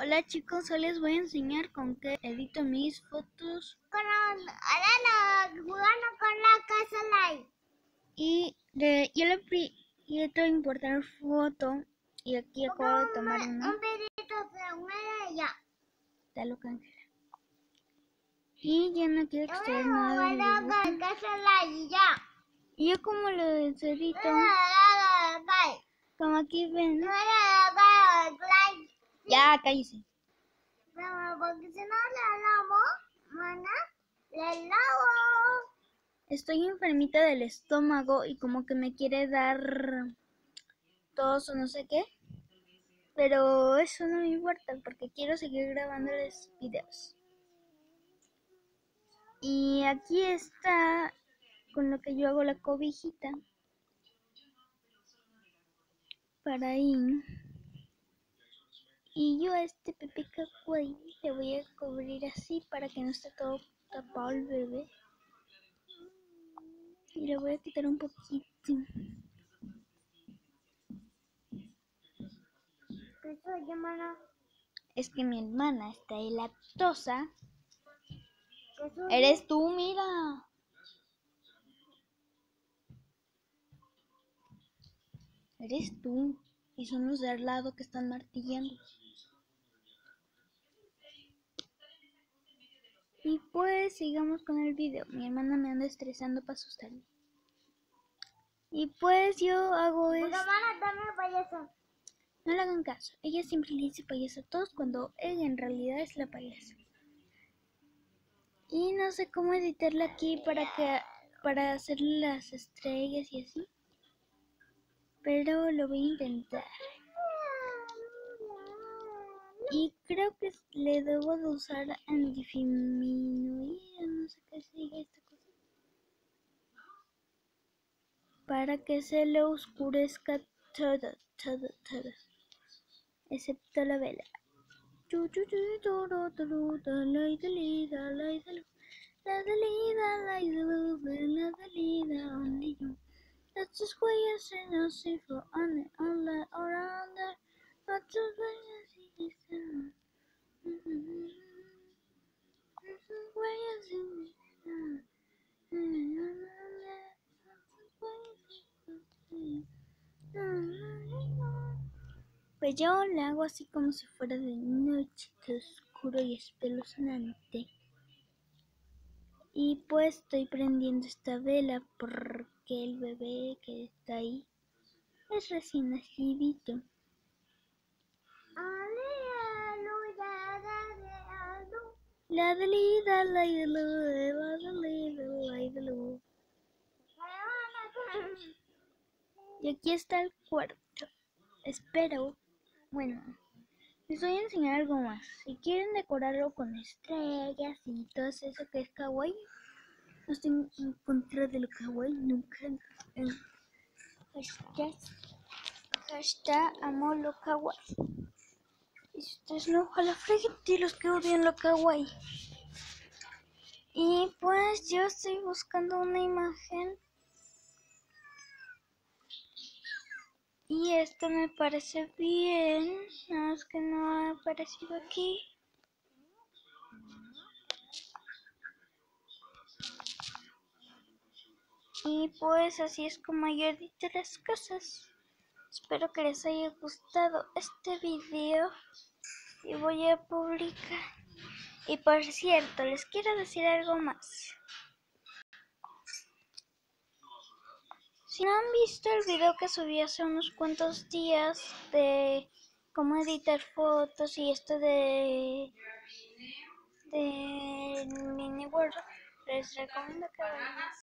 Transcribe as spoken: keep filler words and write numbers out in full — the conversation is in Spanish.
Hola chicos, hoy les voy a enseñar con qué edito mis fotos. Con ahora jugando con la casa live. Y de, yo le aprieto importar foto y aquí acabo de tomar una. Un pedito de una ya. Está loca, Ángela. Y ya no quiero extraer nada del dibujo. Casa live ya. Y yo como lo edito, como aquí ven. Ya, cállese. Porque si no le lavo, mana, le lavo. Estoy enfermita del estómago y como que me quiere dar tos o no sé qué. Pero eso no me importa porque quiero seguir grabándoles videos. Y aquí está con lo que yo hago la cobijita. Para ahí. Y yo a este Pepe Kawaii le voy a cubrir así para que no esté todo tapado el bebé. Y le voy a quitar un poquito. Es que mi hermana está en lactosa. Eres tú, mira. Eres tú. Y son los de al lado que están martillando. Y pues sigamos con el video. Mi hermana me anda estresando para asustarme. Y pues yo hago esto. No le hagan caso. Ella siempre le dice payaso a todos cuando ella en realidad es la payasa. Y no sé cómo editarla aquí para que para hacer las estrellas y así. Pero lo voy a intentar. Y creo que le debo de usar en disminuir, no sé qué se diga esta cosa. Para que se le oscurezca todo, todo, todo. Excepto la vela. That's just why I say no see for on it all around there. That's just why I see this. That's just why I see this. Pues yo le hago así como si fuera de noche, todo oscuro y espeluznante. Y pues estoy prendiendo esta vela porque el bebé que está ahí es recién nacidito. La delida, la la Y aquí está el cuarto. Espero, bueno, les voy a enseñar algo más. Si quieren decorarlo con estrellas y todo eso que es kawaii, no estoy en contra de lo kawaii nunca. En hashtag, hashtag amo lo kawaii. Y si ustedes no, ojalá freguen los que odian lo kawaii. Y pues yo estoy buscando una imagen. Y esto me parece bien. Nada más que no ha aparecido aquí. Y pues así es como yo edito las cosas. Espero que les haya gustado este video. Y voy a publicar. Y por cierto, les quiero decir algo más. Si no han visto el video que subí hace unos cuantos días de cómo editar fotos y esto de, de Mini World, les recomiendo que vayan